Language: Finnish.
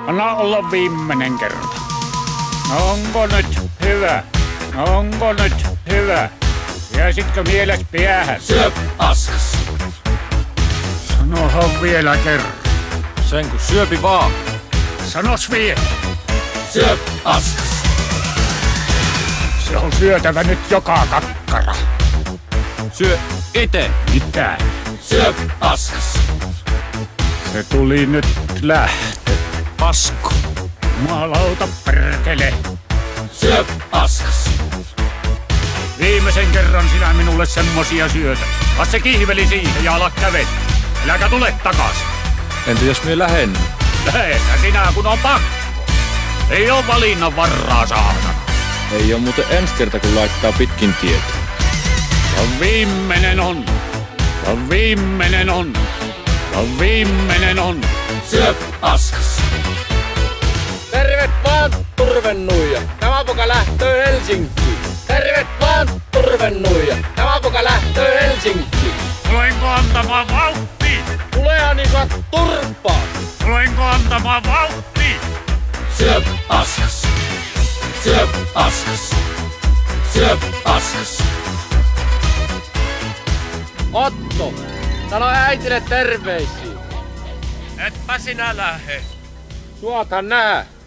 Anna olla viimeinen kerta. Onko nyt hyvä? Onko nyt hyvä? Jäisitkö mieles päähän? Syö paskas. Sanohan vielä kerran. Sen kun syöpi vaan. Sanos vielä. Syö paskas. Se on syötävä nyt joka kakkara. Syö ite. Mitä? Syö paskas. Se tuli nyt lähtö. Pasko. Jumalauta perkele. Syö paskas. Viimeisen kerran sinä minulle semmosia syötät. Kas se kihveli siihen ja ala kävellä. Äläkä tule takaisin. Entä jos me lähen? Lähetä sinä kun on pakko. Ei oo valinnan varaa saatana. Ei oo muuten ensi kerta kun laittaa pitkin tietä. Ja viimeinen on. Ja viimeinen on. Ja viimeinen on. Syö paskas. Terve vaan, turvennuija. Tämä poka lähtöö Helsinkiin. Terve vaan, turvennuija. Tämä poka lähtöö Helsinkiin. Tulenko antamaan vauhtia? Tulehan niin saa turpaa. Tulenko antamaan vauhtia? Syö paskas. Syö paskas. Syö paskas. Otto, sano äitille terveisiä. Etpä sinä lähe. Suothan nää.